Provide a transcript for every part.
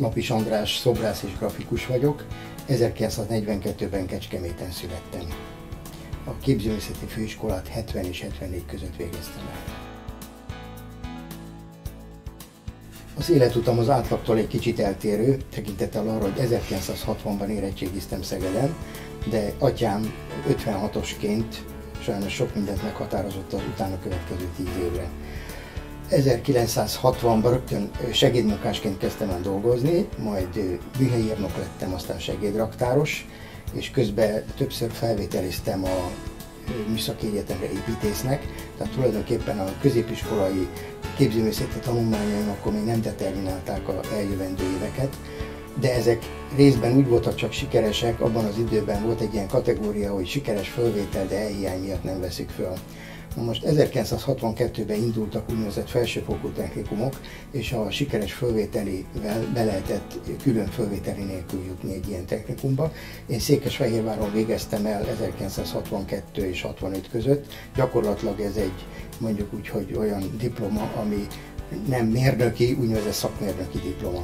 Lapis András szobrász és grafikus vagyok. 1942-ben Kecskeméten születtem. A képzőművészeti főiskolát 70 és 74 között végeztem el. Az életutam az átlagtól egy kicsit eltérő, tekintettel arra, hogy 1960-ban érettségiztem Szegeden, de atyám 56-osként sajnos sok mindent meghatározott az utána következő 10 évre. 1960-ban rögtön segédmunkásként kezdtem el dolgozni, majd műhelyírnok lettem, aztán segédraktáros, és közben többször felvételiztem a Műszaki Egyetemre építésznek, tehát tulajdonképpen a középiskolai képzőművészeti tanulmányaim akkor még nem determinálták az eljövendő éveket, de ezek részben úgy voltak csak sikeresek, abban az időben volt egy ilyen kategória, hogy sikeres fölvétel, de elhiány miatt nem veszik föl. Na most 1962-ben indultak úgynevezett felsőfokú technikumok, és a sikeres fölvételivel be lehetett külön fölvételi nélkül jutni egy ilyen technikumba. Én Székesfehérváron végeztem el 1962 és 65 között. Gyakorlatilag ez egy, mondjuk úgy, hogy olyan diploma, ami nem mérnöki, úgynevezett szakmérnöki diploma.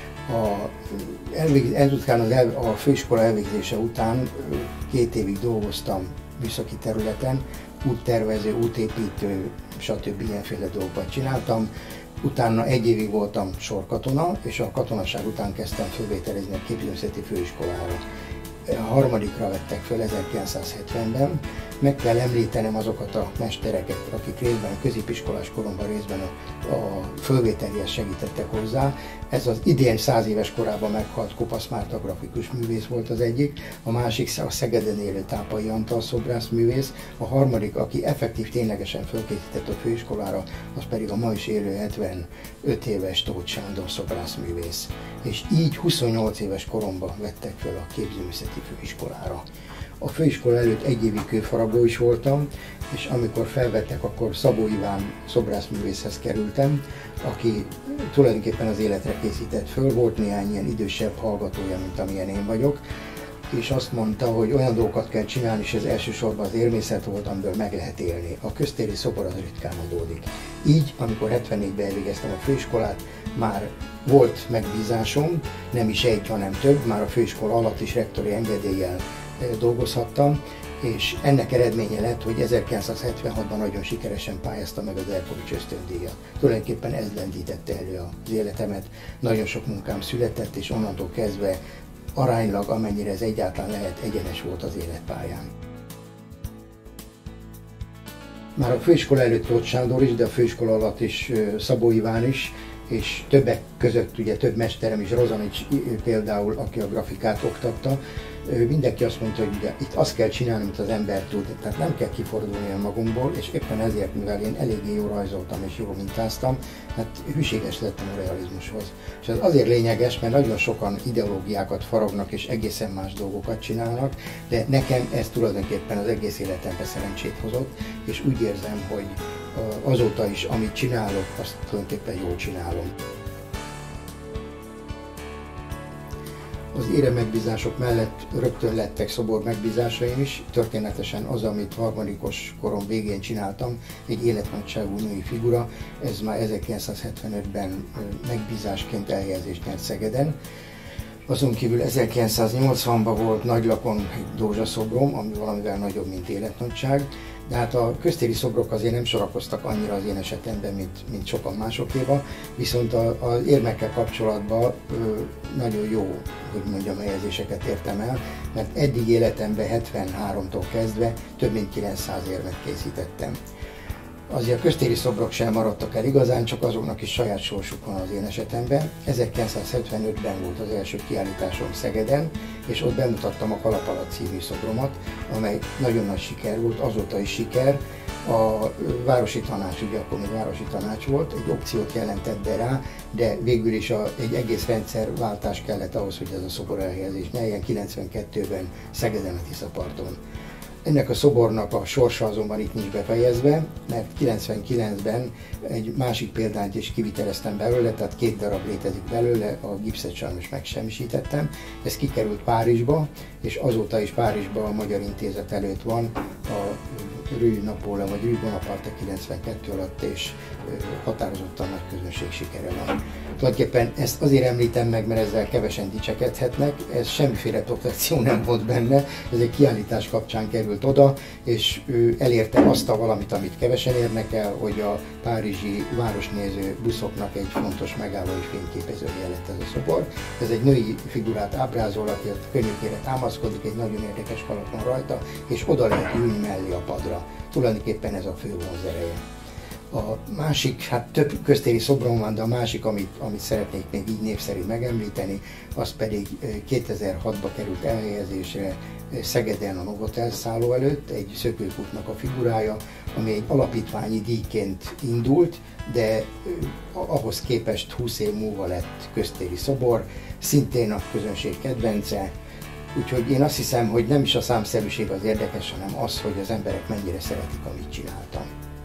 Ezután a főiskola elvégzése után 2 évig dolgoztam műszaki területen, úttervező, útépítő, stb. Ilyenféle dolgokat csináltam. Utána 1 évig voltam sorkatona, és a katonaság után kezdtem fölvételizni a képzőművészeti főiskolára. A harmadikra vettek föl 1970-ben. Meg kell említenem azokat a mestereket, akik részben a középiskolás koromban, részben a fölvételihez segítettek hozzá. Ez az idén 100 éves korában meghalt Kopasz Márta grafikus művész volt az egyik, a másik a Szegeden élő Tápai Antal szobrászművész, a harmadik, aki effektív ténylegesen fölkészített a főiskolára, az pedig a ma is élő 75 éves Tóth Sándor szobrászművész. És így 28 éves koromban vettek föl a képzőművészeti főiskolára. A főiskola előtt 1 évig kőfaragó is voltam, és amikor felvettek, akkor Szabó Iván szobrászművészhez kerültem, aki tulajdonképpen az életre készített föl, volt néhány ilyen idősebb hallgatója, mint amilyen én vagyok, és azt mondta, hogy olyan dolgokat kell csinálni, és ez elsősorban az érmészet volt, amiből meg lehet élni. A köztéri szobor az ritkán adódik. Így, amikor 74-ben elvégeztem a főiskolát, már volt megbízásom, nem is egy, hanem több, már a főiskola alatt is rektori engedéllyel dolgozhattam, és ennek eredménye lett, hogy 1976-ban nagyon sikeresen pályáztam meg az Erkovics ösztöndíjat. Tulajdonképpen ez lendítette elő az életemet, nagyon sok munkám született, és onnantól kezdve aránylag, amennyire ez egyáltalán lehet, egyenes volt az életpályám. Már a főiskola előtt Tóth Sándor is, de a főiskola alatt is Szabó Iván is, és többek között ugye több mesterem is, Rozanics például, aki a grafikát oktatta, mindenki azt mondta, hogy ugye itt azt kell csinálni, amit az ember tud, tehát nem kell kifordulni a magunkból, és éppen ezért, mivel én eléggé jól rajzoltam és jól mintáztam, hát hűséges lettem a realizmushoz. És ez azért lényeges, mert nagyon sokan ideológiákat faragnak és egészen más dolgokat csinálnak, de nekem ez tulajdonképpen az egész életemben szerencsét hozott, és úgy érzem, hogy azóta is, amit csinálok, azt tulajdonképpen jól csinálom. Az éremegbízások mellett rögtön lettek szobor megbízásaim is, történetesen az, amit harmadikos korom végén csináltam, egy életnagyságú női figura, ez már 1975-ben megbízásként elhelyezést nyert Szegeden. Azon kívül 1980-ban volt Nagylakon egy Dózsa-szobrom, ami valamivel nagyobb, mint életnagyság, de hát a köztéri szobrok azért nem sorakoztak annyira az én esetemben, mint sokan másokéva, viszont az érmekkel kapcsolatban nagyon jó, hogy mondjam, helyezéseket értem el, mert eddig életemben 73-tól kezdve több mint 900 érmet készítettem. Azért a köztéri szobrok sem maradtak el igazán, csak azoknak is saját sorsuk van az én esetemben. 1975-ben volt az első kiállításom Szegeden, és ott bemutattam a Kalapalatt című szobromat, amely nagyon nagy siker volt, azóta is siker. A városi tanács, ugye akkor még városi tanács volt, egy opciót jelentett be rá, de végül is egy egész rendszerváltás kellett ahhoz, hogy ez a szobor elhelyezés nyerjen 92-ben Szegeden a Tiszaparton. Ennek a szobornak a sorsa azonban itt nincs befejezve, mert 99-ben egy másik példányt is kiviteleztem belőle, tehát 2 darab létezik belőle, a gipszet sajnos megsemmisítettem. Ez kikerült Párizsba, és azóta is Párizsban a Magyar Intézet előtt van a Rue Napóleon vagy Rue Bonaparte 92 alatt, és határozottan nagy közönség sikere van. Tulajdonképpen ezt azért említem meg, mert ezzel kevesen dicsekedhetnek, ez semmiféle protekció nem volt benne, ez egy kiállítás kapcsán került oda, és ő elérte azt a valamit, amit kevesen érnek el, hogy a párizsi városnéző buszoknak egy fontos megálló és fényképezője lett ez a szobor. Ez egy női figurát ábrázol, aki a könnyűkére támaszkodik, egy nagyon érdekes kalap van rajta, és oda lehet ülni mellé a padra. Tulajdonképpen ez a fő vonzereje. A másik, hát több köztéri szobrom van, de a másik, amit szeretnék még így név szerint megemlíteni, az pedig 2006-ba került elhelyezésre Szegeden a Novotel szálló előtt, egy szökőkútnak a figurája, ami egy alapítványi díjként indult, de ahhoz képest 20 év múlva lett köztéri szobor, szintén a közönség kedvence. Úgyhogy én azt hiszem, hogy nem is a számszerűség az érdekes, hanem az, hogy az emberek mennyire szeretik, amit csináltam.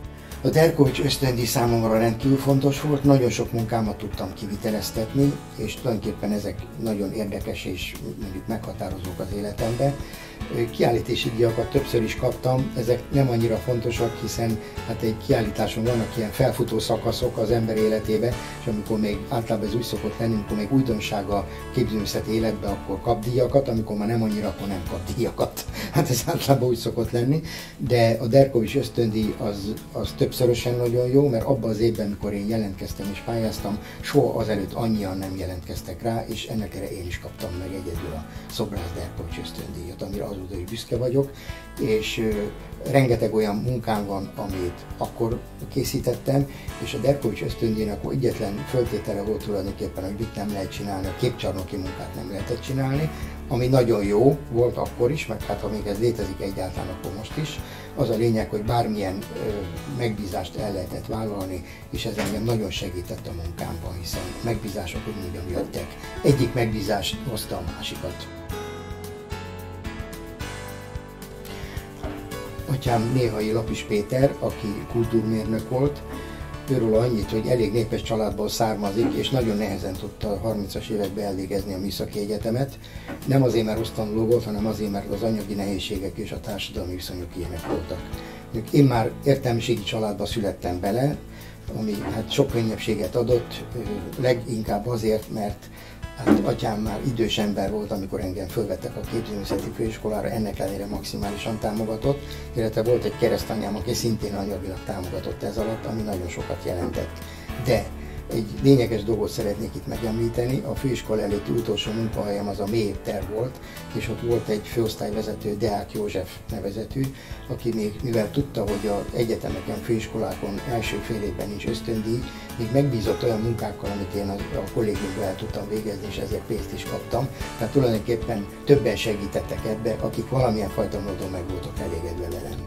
A Derkovich ösztöndíj számomra rendkívül fontos volt, nagyon sok munkámat tudtam kiviteleztetni, és tulajdonképpen ezek nagyon érdekes és mondjuk meghatározók az életemben. Kiállítási díjakat többször is kaptam, ezek nem annyira fontosak, hiszen hát egy kiállításon vannak ilyen felfutó szakaszok az ember életébe, és amikor még általában ez úgy szokott lenni, amikor még újdonság a képzőművészeti életbe, akkor kap díjakat, amikor már nem annyira, akkor nem kap díjakat. Hát ez általában úgy szokott lenni, de a Derkovich ösztöndíj az többszörösen nagyon jó, mert abban az évben, amikor én jelentkeztem és pályáztam, soha azelőtt annyian nem jelentkeztek rá, és ennek erre én is kaptam meg egyedül a Szobrász Derkovich ösztöndíjat, amire azóta is büszke vagyok, és rengeteg olyan munkám van, amit akkor készítettem, és a Derkovich ösztöndíjnak egyetlen föltétele volt tulajdonképpen, hogy mit nem lehet csinálni, a képcsarnoki munkát nem lehetett csinálni, ami nagyon jó volt akkor is, meg hát ha még ez létezik egyáltalán, akkor most is. Az a lényeg, hogy bármilyen megbízást el lehetett vállalni, és ez engem nagyon segített a munkámban, hiszen megbízások úgy mondjam jöttek. Egyik megbízást hozta a másikat. Atyám Néhai Lapis Péter, aki kultúrmérnök volt, őről annyit, hogy elég népes családból származik, és nagyon nehezen tudta a 30-as években elvégezni a műszaki egyetemet. Nem azért, mert rossz tanuló volt, hanem azért, mert az anyagi nehézségek és a társadalmi viszonyok ilyenek voltak. Én már értelmiségi családba születtem bele, ami hát sok könnyebbséget adott, leginkább azért, mert hát atyám már idős ember volt, amikor engem fölvettek a képzőművészeti főiskolára, ennek ellenére maximálisan támogatott, illetve volt egy keresztanyám, aki szintén anyagilag támogatott ez alatt, ami nagyon sokat jelentett. De egy lényeges dolgot szeretnék itt megemlíteni, a főiskola előtti utolsó munkahelyem az a mélyétter volt, és ott volt egy főosztályvezető, Deák József nevezetű, aki még, mivel tudta, hogy az egyetemeken, főiskolákon első fél évben nincs ösztöndíj, még megbízott olyan munkákkal, amit én a kollégiumban el tudtam végezni, és ezért pénzt is kaptam. Tehát tulajdonképpen többen segítettek ebbe, akik valamilyen fajta módon meg voltak elégedve velem.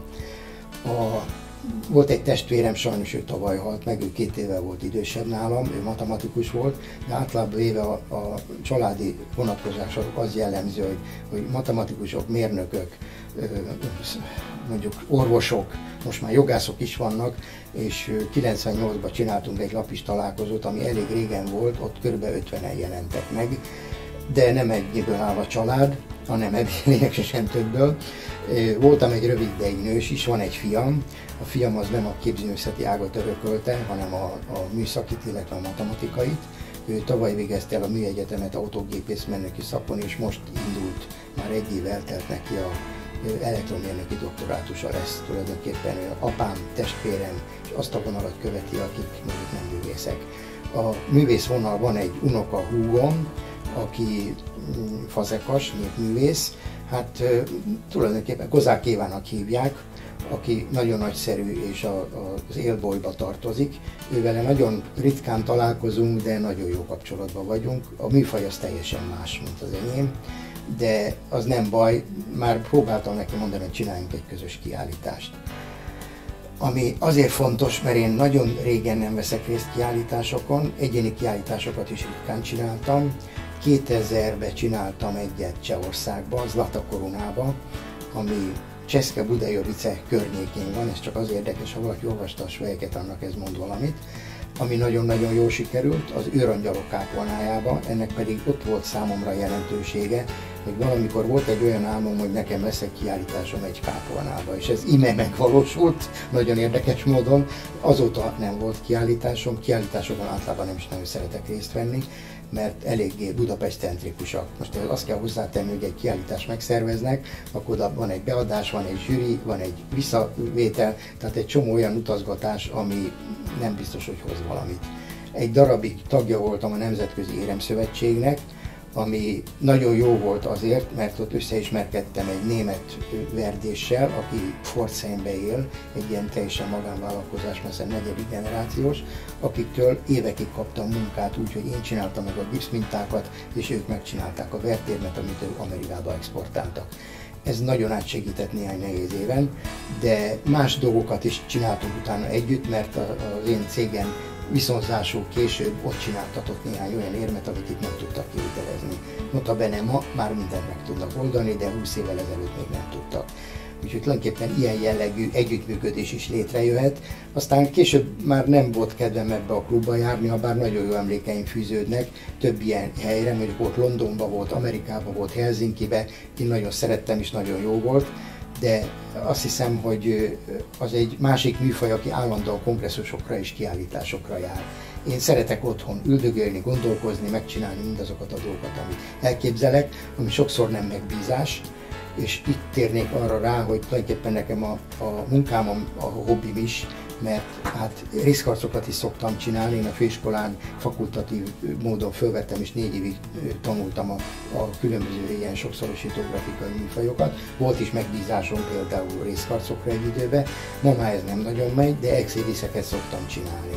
Volt egy testvérem, sajnos ő tavaly halt meg, ő 2 éve volt idősebb nálam, ő matematikus volt, de általában véve a családi vonatkozások az jellemző, hogy matematikusok, mérnökök, mondjuk orvosok, most már jogászok is vannak, és 98-ban csináltunk egy lapis találkozót, ami elég régen volt, ott kb. 50-en jelentek meg, de nem egyből áll a család, hanem lényegesen többből. Voltam egy rövid ideig nős is, van egy fiam. A fiam az nem a képzőművészeti ágat örökölte, hanem a műszakit, illetve a matematikait. Ő tavaly végezte el a műegyetemet autógépészmérnöki szakon, és most indult, már 1 év eltelt neki a elektromérnöki doktorátusa lesz. Tulajdonképpen apám, testvérem, és azt a vonalat követi, akik mondjuk nem művészek. A művész vonal van egy unoka húgom, aki fazekas, népművész, hát tulajdonképpen Kozák Évának hívják, aki nagyon nagyszerű és az élbolyba tartozik. Ővele nagyon ritkán találkozunk, de nagyon jó kapcsolatban vagyunk. A műfaj az teljesen más, mint az enyém, de az nem baj, már próbáltam neki mondani, hogy csináljunk egy közös kiállítást. Ami azért fontos, mert én nagyon régen nem veszek részt kiállításokon, egyéni kiállításokat is ritkán csináltam. 2000-ben csináltam egyet Csehországban, Zlata Korunába, ami České-Budějovice környékén van, ez csak az érdekes, ha valaki olvasta a svejeket, annak ez mond valamit, ami nagyon-nagyon jól sikerült, az őrangyalok kápolnájába, ennek pedig ott volt számomra jelentősége, hogy valamikor volt egy olyan álmom, hogy nekem lesz egy kiállításom egy kápolnába, és ez ime megvalósult, nagyon érdekes módon. Azóta nem volt kiállításom, kiállításokon általában nem is nagyon szeretek részt venni, mert eléggé Budapest-centrikusak. Most azt kell hozzátenni, hogy egy kiállítást megszerveznek, akkor oda van egy beadás, van egy zsűri, van egy visszavétel, tehát egy csomó olyan utazgatás, ami nem biztos, hogy hoz valamit. Egy darabig tagja voltam a Nemzetközi Éremszövetségnek, ami nagyon jó volt azért, mert ott összeismerkedtem egy német verdéssel, aki Pforzheimbe él, egy ilyen teljesen magánvállalkozás, messze negyedik generációs, akiktől évekig kaptam munkát úgy, hogy én csináltam meg a gipszmintákat, és ők megcsinálták a vertérmet, amit ők Amerikába exportáltak. Ez nagyon átsegített néhány nehéz éven, de más dolgokat is csináltunk utána együtt, mert az én cégem viszonzásul később ott csináltatott néhány olyan érmet, amit itt nem tudtak kivitelezni. Notabene ma már mindent meg tudnak oldani, de 20 évvel ezelőtt még nem tudtak. Úgyhogy tulajdonképpen ilyen jellegű együttműködés is létrejöhet. Aztán később már nem volt kedvem ebbe a klubba járni, ha bár nagyon jó emlékeim fűződnek több ilyen helyre, mondjuk volt Londonban, volt Amerikában, volt Helsinkibe, én nagyon szerettem és nagyon jó volt, de azt hiszem, hogy az egy másik műfaj, aki állandóan kongresszusokra és kiállításokra jár. Én szeretek otthon üldögélni, gondolkozni, megcsinálni mindazokat a dolgokat, amit elképzelek, ami sokszor nem megbízás, és itt térnék arra rá, hogy tulajdonképpen nekem a munkám a hobbim is, mert hát részharcokat is szoktam csinálni. Én a főiskolán fakultatív módon fölvettem, és 4 évig tanultam a különböző ilyen sokszorosító grafikai műfajokat. Volt is megbízásom például részharcokra egy időben, ma már ez nem nagyon megy, de exhibiszeket szoktam csinálni.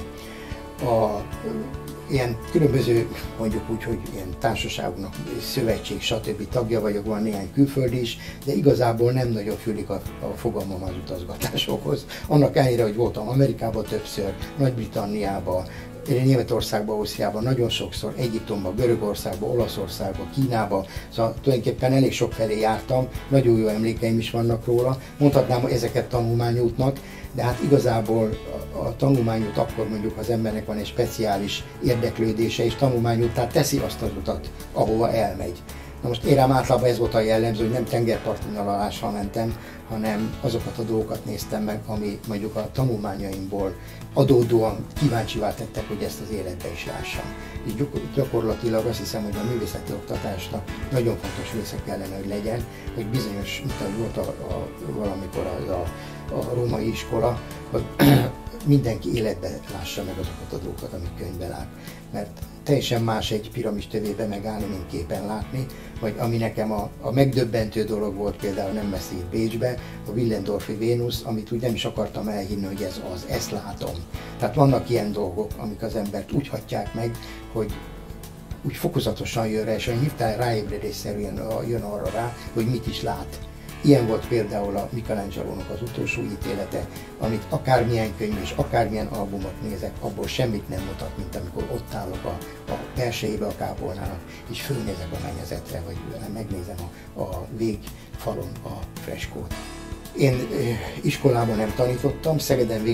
Ilyen különböző, mondjuk úgy, hogy ilyen társaságoknak, szövetség, stb. Tagja vagyok, van néhány külföldi is, de igazából nem nagyon fűlik a fogalmam az utazgatásokhoz. Annak ellenére, hogy voltam Amerikában többször, Nagy-Britanniában, Németországban, Ausztriában nagyon sokszor, Egyiptomban, Görögországban, Olaszországban, Kínában, szóval tulajdonképpen elég sok felé jártam, nagyon jó emlékeim is vannak róla, mondhatnám, hogy ezeket tanulmányútnak, de hát igazából a tanulmányút akkor mondjuk az embernek van egy speciális érdeklődése, és tanulmányúttá teszi azt az utat, ahova elmegy. Na most én rám általában ez volt a jellemző, hogy nem tengerparti nyaralással mentem, hanem azokat a dolgokat néztem meg, ami mondjuk a tanulmányaimból adódóan kíváncsivá tettek, hogy ezt az életbe is lássam. És gyakorlatilag azt hiszem, hogy a művészeti oktatásnak nagyon fontos része kellene, hogy legyen, hogy bizonyos, mint ahogy volt valamikor a római iskola, hogy mindenki életben lássa meg azokat a dolgokat, amik könyvben lát. Mert teljesen más egy piramis tövében megállni, mint képen látni, vagy ami nekem a megdöbbentő dolog volt például nem messze itt Bécsbe, a Willendorfi Vénusz, amit úgy nem is akartam elhinni, hogy ez az, ezt látom. Tehát vannak ilyen dolgok, amik az embert úgy hatják meg, hogy úgy fokozatosan jön rá, és olyan hirtelen ráébredésszerűen jön arra rá, hogy mit is lát. Ilyen volt például a Michelangelo-nak az utolsó ítélete, amit akármilyen könyv és akármilyen albumot nézek, abból semmit nem mutat, mint amikor ott állok a belsejébe a kápolnának, és fölnézek a mennyezetre, vagy megnézem a végfalon a freskót. Én iskolában nem tanítottam, Szegeden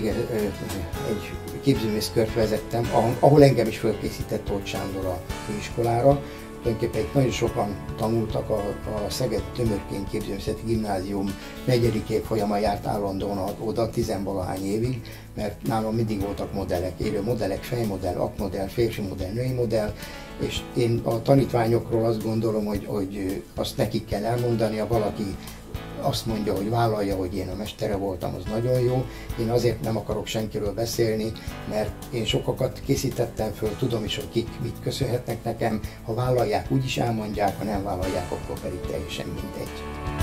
egy képzőművészkört vezettem, ahol engem is fölkészített Tóth Sándor a főiskolára. Tulajdonképpen nagyon sokan tanultak, a Szeged Tömörkény Képzőművészeti Gimnázium 4. évfolyama járt állandóan oda 10-valahány évig, mert nálam mindig voltak modellek, élő modellek, fejmodell, akmodell, férfi modell, női modell, és én a tanítványokról azt gondolom, hogy azt nekik kell elmondani, ha valaki azt mondja, hogy vállalja, hogy én a mestere voltam, az nagyon jó. Én azért nem akarok senkiről beszélni, mert én sokakat készítettem föl, tudom is, hogy kik mit köszönhetnek nekem. Ha vállalják, úgy is elmondják, ha nem vállalják, akkor pedig teljesen mindegy.